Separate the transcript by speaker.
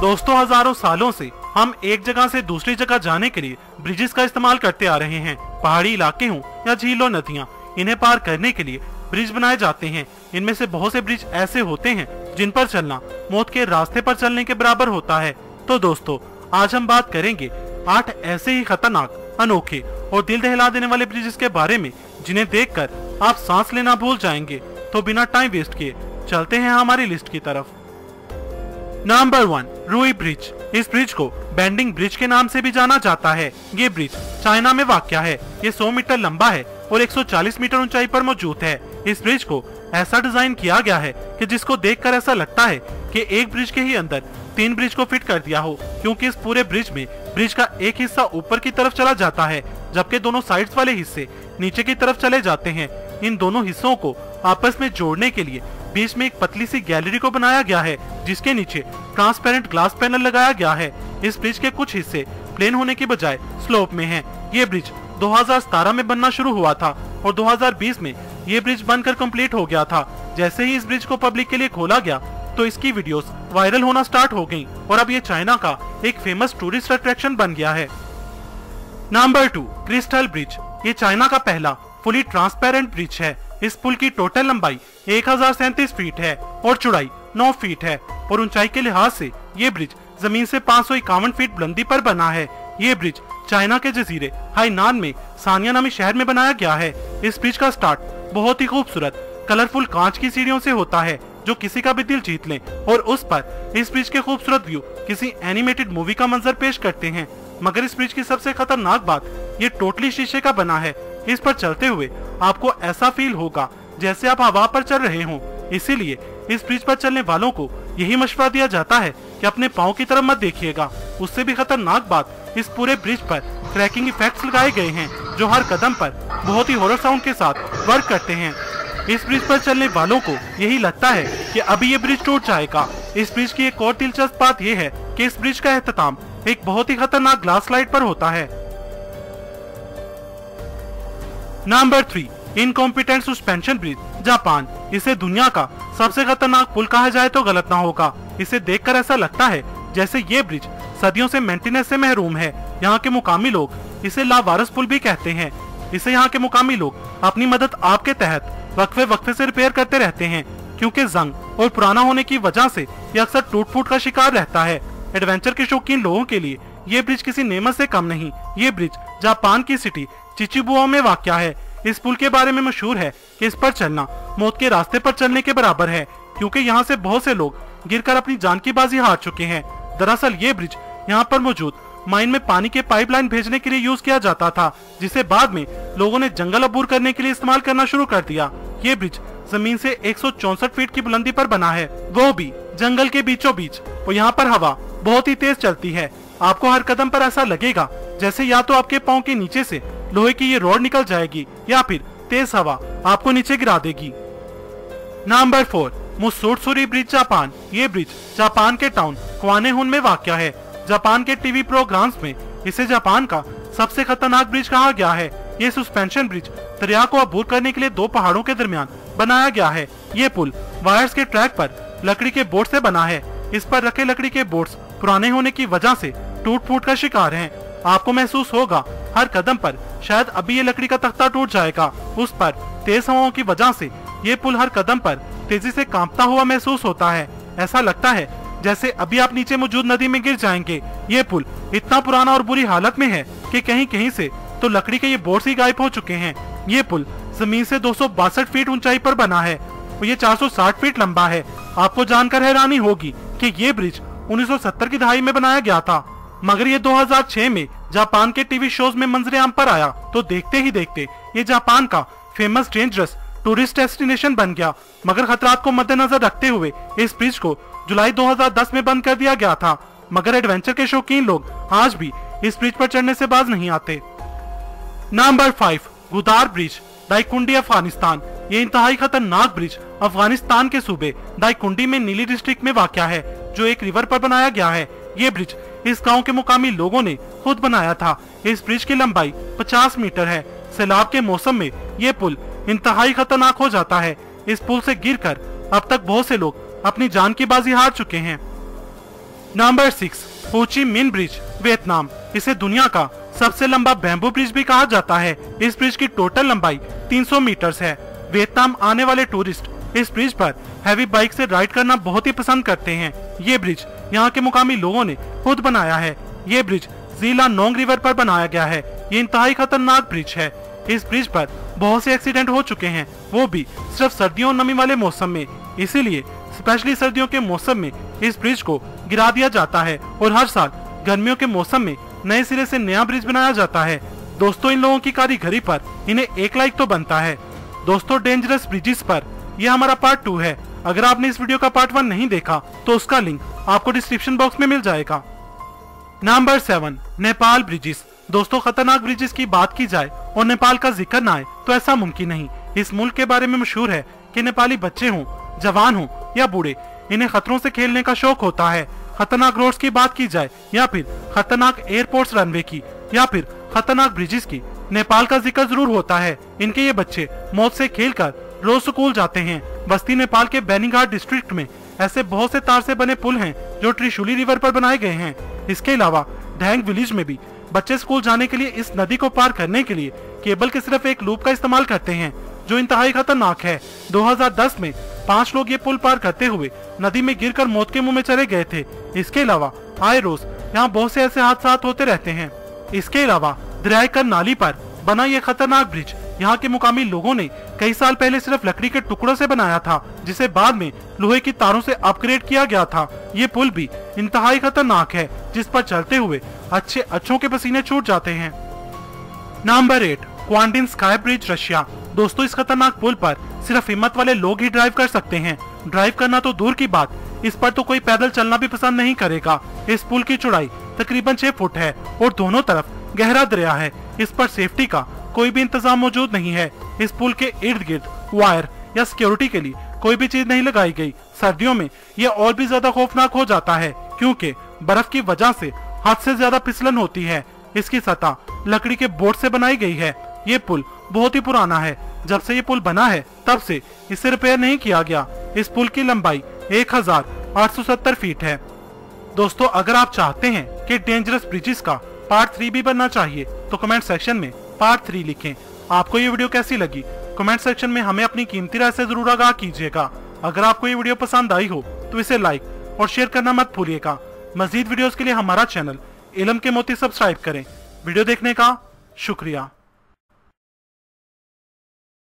Speaker 1: दोस्तों, हजारों सालों से हम एक जगह से दूसरी जगह जाने के लिए ब्रिजेस का इस्तेमाल करते आ रहे हैं। पहाड़ी इलाके हों या झील और नदियां, इन्हें पार करने के लिए ब्रिज बनाए जाते हैं। इनमें से बहुत से ब्रिज ऐसे होते हैं जिन पर चलना मौत के रास्ते पर चलने के बराबर होता है। तो दोस्तों, आज हम बात करेंगे 8 ऐसे ही खतरनाक, अनोखे और दिल दहला देने वाले ब्रिजेस के बारे में जिन्हें देखकर आप सांस लेना भूल जाएंगे। तो बिना टाइम वेस्ट किए चलते हैं हमारी लिस्ट की तरफ। नंबर 1, रूई ब्रिज। इस ब्रिज को बेंडिंग ब्रिज के नाम से भी जाना जाता है। ये ब्रिज चाइना में वाक़या है। ये 100 मीटर लंबा है और 140 मीटर ऊंचाई पर मौजूद है। इस ब्रिज को ऐसा डिजाइन किया गया है कि जिसको देखकर ऐसा लगता है कि एक ब्रिज के ही अंदर 3 ब्रिज को फिट कर दिया हो, क्योंकि इस पूरे ब्रिज में ब्रिज का एक हिस्सा ऊपर की तरफ चला जाता है, जबकि दोनों साइड्स वाले हिस्से नीचे की तरफ चले जाते हैं। इन दोनों हिस्सों को आपस में जोड़ने के लिए बीच में एक पतली सी गैलरी को बनाया गया है, जिसके नीचे ट्रांसपेरेंट ग्लास पैनल लगाया गया है। इस ब्रिज के कुछ हिस्से प्लेन होने की बजाय स्लोप में हैं। ये ब्रिज 2017 में बनना शुरू हुआ था और 2020 में ये ब्रिज बनकर कंप्लीट हो गया था। जैसे ही इस ब्रिज को पब्लिक के लिए खोला गया तो इसकी वीडियोस वायरल होना स्टार्ट हो गईं और अब ये चाइना का एक फेमस टूरिस्ट अट्रैक्शन बन गया है। Number 2, crystal bridge. ये चाइना का पहला फुली ट्रांसपेरेंट ब्रिज है। इस पुल की टोटल लंबाई 1037 फीट है और चौड़ाई 9 फीट है और ऊंचाई के लिहाज से ये ब्रिज जमीन से 551 फीट बुलंदी पर बना है। ये ब्रिज चाइना के जजीरे हाइनान में सानिया नामी शहर में बनाया गया है। इस ब्रिज का स्टार्ट बहुत ही खूबसूरत कलरफुल कांच की सीढ़ियों से होता है, जो किसी का भी दिल जीत ले, और उस पर इस ब्रिज के खूबसूरत व्यू किसी एनिमेटेड मूवी का मंजर पेश करते हैं। मगर इस ब्रिज की सबसे खतरनाक बात, ये टोटली शीशे का बना है। इस पर चलते हुए आपको ऐसा फील होगा जैसे आप हवा पर चल रहे हों। इसीलिए इस ब्रिज पर चलने वालों को यही मशवरा दिया जाता है कि अपने पाँव की तरफ मत देखिएगा। उससे भी खतरनाक बात, इस पूरे ब्रिज पर क्रैकिंग इफेक्ट्स लगाए गए हैं, जो हर कदम पर बहुत ही हॉरर साउंड के साथ वर्क करते हैं। इस ब्रिज पर चलने वालों को यही लगता है कि अभी ये ब्रिज टूट जाएगा। इस ब्रिज की एक और दिलचस्प बात यह है कि इस ब्रिज का एहतमाम एक बहुत ही खतरनाक ग्लास स्लाइड पर होता है। Number 3, incompetent suspension bridge, Japan. इसे दुनिया का सबसे खतरनाक पुल कहा जाए तो गलत ना होगा। इसे देखकर ऐसा लगता है जैसे ये ब्रिज सदियों से मेंटेनेंस से महरूम है। यहाँ के मुकामी लोग इसे लावारिस पुल भी कहते हैं। इसे यहाँ के मुकामी लोग अपनी मदद आपके तहत वक्फे से रिपेयर करते रहते हैं, क्योंकि जंग और पुराना होने की वजह से ये अक्सर टूट फूट का शिकार रहता है। एडवेंचर के शौकीन लोगों के लिए ये ब्रिज किसी नेमत से कम नहीं। ये ब्रिज जापान की सिटी चिचुबुआ में वाक़या है। इस पुल के बारे में मशहूर है कि इस पर चलना मौत के रास्ते पर चलने के बराबर है, क्योंकि यहाँ से बहुत से लोग गिरकर अपनी जान की बाजी हार चुके हैं। दरअसल ये ब्रिज यहाँ पर मौजूद माइन में पानी के पाइपलाइन भेजने के लिए यूज किया जाता था, जिसे बाद में लोगों ने जंगल अबूर करने के लिए इस्तेमाल करना शुरू कर दिया। ये ब्रिज जमीन से 164 फीट की बुलंदी पर बना है, वो भी जंगल के बीचों बीच, और यहाँ पर हवा बहुत ही तेज चलती है। आपको हर कदम पर ऐसा लगेगा जैसे या तो आपके पाँव के नीचे से लोहे की ये रॉड निकल जाएगी या फिर तेज हवा आपको नीचे गिरा देगी। नंबर 4, मुत्सुत्सुरी ब्रिज, जापान। ये ब्रिज जापान के टाउन क्वानेहोन में वाक़या है। जापान के टीवी प्रोग्राम्स में इसे जापान का सबसे खतरनाक ब्रिज कहा गया है। ये सस्पेंशन ब्रिज दरिया को अबूर करने के लिए 2 पहाड़ों के दरमियान बनाया गया है। ये पुल वायर्स के ट्रैक पर लकड़ी के बोर्ड से बना है। इस पर रखे लकड़ी के बोर्ड्स पुराने होने की वजह से टूट फूट का शिकार हैं। आपको महसूस होगा हर कदम पर शायद अभी ये लकड़ी का तख्ता टूट जाएगा। उस पर तेज हवाओं की वजह से ये पुल हर कदम पर तेजी से कांपता हुआ महसूस होता है। ऐसा लगता है जैसे अभी आप नीचे मौजूद नदी में गिर जाएंगे। ये पुल इतना पुराना और बुरी हालत में है कि कहीं कहीं से तो लकड़ी के ये बोर्ड्स ही गायब हो चुके हैं। ये पुल जमीन से 262 फीट ऊंचाई पर बना है और ये 460 फीट लंबा है। आपको जानकर हैरानी होगी कि ये ब्रिज 1970 की दहाई में बनाया गया था, मगर ये 2006 में जापान के टीवी शोज में मंजरे आम पर आया तो देखते ही देखते ये जापान का फेमस डेंजरस टूरिस्ट डेस्टिनेशन बन गया। मगर खतरात को मद्देनजर रखते हुए इस ब्रिज को जुलाई 2010 में बंद कर दिया गया था। मगर एडवेंचर के शौकीन लोग आज भी इस ब्रिज पर चढ़ने से बाज नहीं आते। Number 5, Gudar bridge, Daikundi, Afghanistan. ये इंतहाई खतरनाक ब्रिज अफगानिस्तान के सूबे दाइकुंडी में नीली डिस्ट्रिक्ट में वाक़या है, जो एक रिवर पर बनाया गया है। ये ब्रिज इस गांव के मुकामी लोगों ने खुद बनाया था। इस ब्रिज की लंबाई 50 मीटर है। सैलाब के मौसम में ये पुल इंतहाई खतरनाक हो जाता है। इस पुल से गिरकर अब तक बहुत से लोग अपनी जान की बाजी हार चुके हैं। नंबर 6, हो ची मिन ब्रिज, वियतनाम। इसे दुनिया का सबसे लंबा बैम्बू ब्रिज भी कहा जाता है। इस ब्रिज की टोटल लंबाई 300 मीटर है। वियतनाम आने वाले टूरिस्ट इस ब्रिज पर हैवी बाइक से राइड करना बहुत ही पसंद करते हैं। ये ब्रिज यहाँ के मुकामी लोगों ने खुद बनाया है। ये ब्रिज जीला नोंग रिवर पर बनाया गया है। ये इंतहाई खतरनाक ब्रिज है। इस ब्रिज पर बहुत से एक्सीडेंट हो चुके हैं, वो भी सिर्फ सर्दियों और नमी वाले मौसम में। इसीलिए स्पेशली सर्दियों के मौसम में इस ब्रिज को गिरा दिया जाता है और हर साल गर्मियों के मौसम में नए सिरे से नया ब्रिज बनाया जाता है। दोस्तों, इन लोगों की कारीगरी पर इन्हें 1 लाइक तो बनता है। दोस्तों, डेंजरस ब्रिजेस पर यह हमारा पार्ट 2 है। अगर आपने इस वीडियो का पार्ट 1 नहीं देखा तो उसका लिंक आपको डिस्क्रिप्शन बॉक्स में मिल जाएगा। Number 7, Nepal bridges. दोस्तों, खतरनाक ब्रिजेस की बात की जाए और नेपाल का जिक्र ना आए तो ऐसा मुमकिन नहीं। इस मुल्क के बारे में मशहूर है कि नेपाली बच्चे हों, जवान हों या बूढ़े, इन्हें खतरों से खेलने का शौक होता है। खतरनाक रोड्स की बात की जाए या फिर खतरनाक एयरपोर्ट्स रनवे की या फिर खतरनाक ब्रिजेस की, नेपाल का जिक्र जरूर होता है। इनके ये बच्चे मौत से खेलकर रोज स्कूल जाते हैं। बस्ती नेपाल के बेनीघाट डिस्ट्रिक्ट में ऐसे बहुत से तार से बने पुल हैं जो त्रिशूली रिवर पर बनाए गए हैं। इसके अलावा ढैंग विलेज में भी बच्चे स्कूल जाने के लिए इस नदी को पार करने के लिए केबल के सिर्फ एक लूप का इस्तेमाल करते हैं, जो इंतहाई खतरनाक है। 2010 में 5 लोग ये पुल पार करते हुए नदी में गिरकर मौत के मुंह में चले गए थे। इसके अलावा आए रोज यहाँ बहुत से ऐसे हादसा होते रहते हैं। इसके अलावा दरियाई कर नाली पर बना ये खतरनाक ब्रिज यहाँ के मुकामी लोगों ने कई साल पहले सिर्फ लकड़ी के टुकड़ों से बनाया था, जिसे बाद में लोहे की तारों से अपग्रेड किया गया था। ये पुल भी इंतहाई खतरनाक है, जिस पर चलते हुए अच्छों के पसीने छूट जाते हैं। नंबर 8, क्वांटिन स्काई ब्रिज, रशिया। दोस्तों, इस खतरनाक पुल पर सिर्फ हिम्मत वाले लोग ही ड्राइव कर सकते हैं। ड्राइव करना तो दूर की बात, इस पर तो कोई पैदल चलना भी पसंद नहीं करेगा। इस पुल की चौड़ाई तकरीबन 6 फुट है और दोनों तरफ गहरा दरिया है। इस पर सेफ्टी का कोई भी इंतजाम मौजूद नहीं है। इस पुल के इर्द गिर्द वायर या सिक्योरिटी के लिए कोई भी चीज नहीं लगाई गई। सर्दियों में यह और भी ज्यादा खौफनाक हो जाता है, क्योंकि बर्फ की वजह से हद से ज्यादा फिसलन होती है। इसकी सतह लकड़ी के बोर्ड से बनाई गई है। ये पुल बहुत ही पुराना है। जब से ये पुल बना है तब से इसे रिपेयर नहीं किया गया। इस पुल की लंबाई 1870 फीट है। दोस्तों, अगर आप चाहते हैं कि डेंजरस ब्रिजेस का पार्ट 3 भी बनना चाहिए तो कमेंट सेक्शन में पार्ट 3 लिखें। आपको ये वीडियो कैसी लगी कमेंट सेक्शन में हमें अपनी कीमती राय से जरूर आगाह कीजिएगा। अगर आपको ये वीडियो पसंद आई हो तो इसे लाइक और शेयर करना मत भूलिएगा। मजीद वीडियोस के लिए हमारा चैनल इल्म के मोती सब्सक्राइब करें। वीडियो देखने का शुक्रिया।